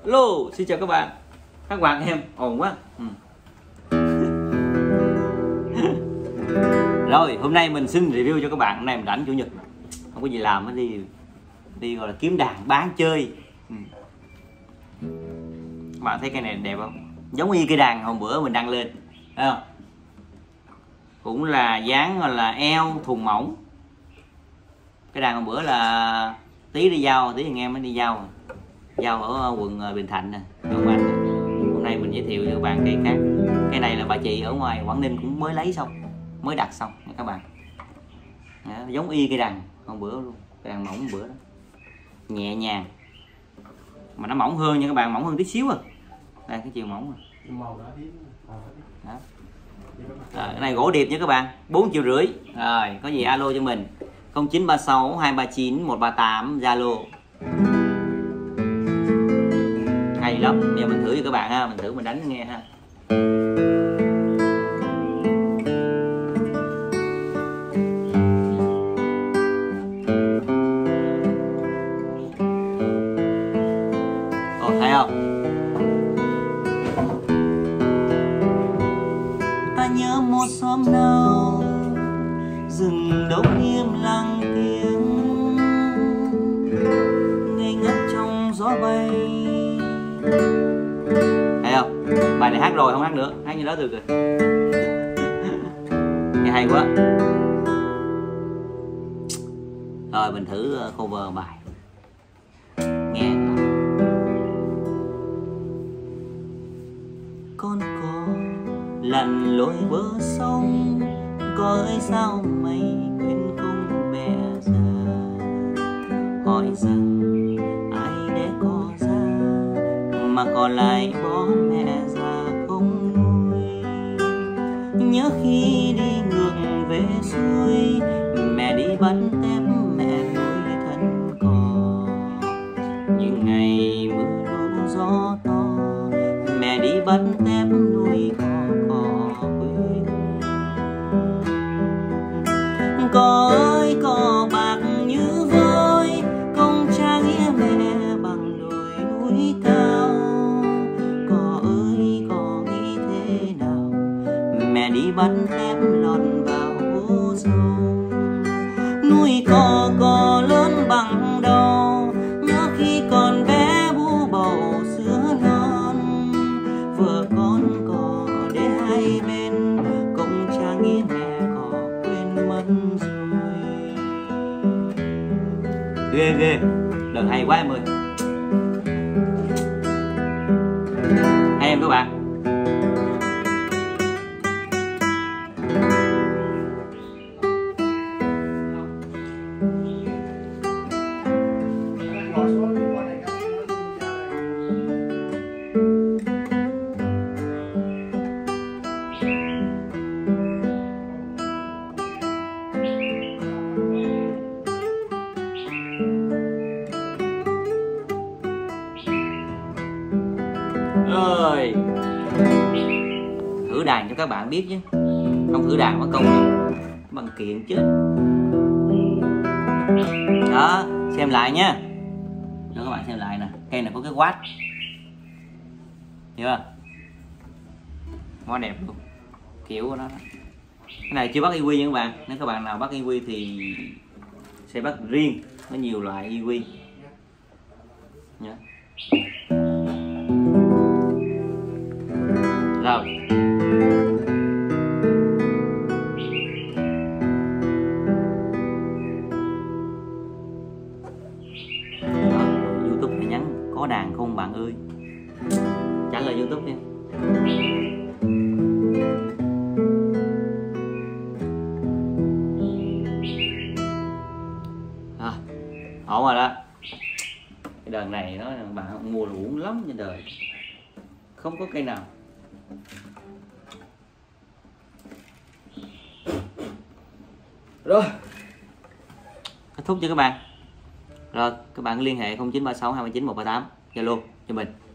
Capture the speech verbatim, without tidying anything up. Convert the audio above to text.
Hello, xin chào các bạn. Các bạn em ồn quá. Ừ. Rồi, hôm nay mình xin review cho các bạn. Hôm nay mình rảnh chủ nhật, không có gì làm mới đi đi gọi là kiếm đàn bán chơi. Ừ. Các bạn thấy cây này đẹp không? Giống y cây đàn hôm bữa mình đăng lên, thấy không? Cũng là dáng gọi là eo thùng mỏng. Cái đàn hôm bữa là tí đi giao, tí anh em mới đi giao, giao ở quận Bình Thạnh nè, Đông Anh. Hôm nay mình giới thiệu cho các bạn cây khác. Cái này là bà chị ở ngoài Quảng Ninh cũng mới lấy xong, mới đặt xong nha các bạn. Đó, giống y cây đàn hôm bữa luôn, cây đàn mỏng hôm bữa đó, nhẹ nhàng mà nó mỏng hơn nha các bạn, mỏng hơn tí xíu à. Đây cái chiều mỏng rồi. Đó. À, cái này gỗ điệp nha các bạn, bốn triệu rưỡi. Rồi có gì alo cho mình không chín ba sáu hai ba chín một ba tám, Zalo. Hay lắm, bây giờ mình thử cho các bạn ha, mình thử mình đánh nghe ha. Ồ, thấy không? Ta nhớ một xóm nào rừng đông im lặng tiếng ngây ngất trong gió bay. Thấy không? Bài này hát rồi không hát nữa, hát như đó được rồi. Nghe hay quá. Rồi mình thử cover bài nghe. Con cò lặn lội bờ sông, có ơi sao mày quên không mẹ già, hỏi rằng ai để có ra mà còn lại bỏ mẹ già không nuôi. Nhớ khi đi ngược về xuôi, mẹ đi bắt tép mẹ nuôi thân cò. Những ngày mưa lũ gió to, mẹ đi bắt tép nuôi cò cò quê. Cò ơi cò bạc như vôi, công cha nghĩa mẹ bằng đồi núi cao. Cò ơi cò nghĩ thế nào, mẹ đi bắt tép lọt vào hố sâu. Nuôi cò cò lớn bằng đầu, nhớ khi còn bé bú bầu sữa non. Vừa con cò để hai bên, công cha nghĩa mẹ cò quên mất rồi. Ghê ghê, lần hay quá em ơi. Hay em các bạn. Rồi thử đàn cho các bạn biết chứ, không thử đàn mất công bằng kiện chứ. Đó, xem lại nha, cho các bạn xem lại nè. Cây này có cái quát, chưa? Quá đẹp luôn, kiểu của nó. Cái này chưa bắt i quy nha các bạn. Nếu các bạn nào bắt i quy thì sẽ bắt riêng, có nhiều loại i quy nha. Rồi YouTube phải nhắn có đàn không bạn ơi, trả lời YouTube nha. À, ổn rồi đó. Cái đờn này nó bạn mua là uổng lắm trên đời, không có cây nào. Rồi kết thúc cho các bạn. Rồi các bạn liên hệ không chín ba sáu hai ba chín một ba tám, Zalo cho mình.